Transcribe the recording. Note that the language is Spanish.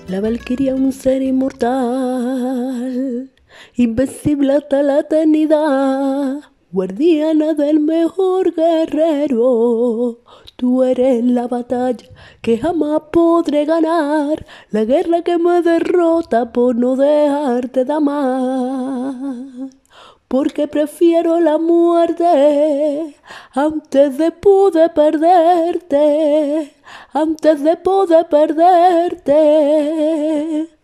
La valquiria, un ser inmortal, invencible hasta la eternidad, guardiana del mejor guerrero. Tú eres la batalla que jamás podré ganar, la guerra que me derrota por no dejarte de amar. Porque prefiero la muerte antes de poder perderte, antes de poder perderte.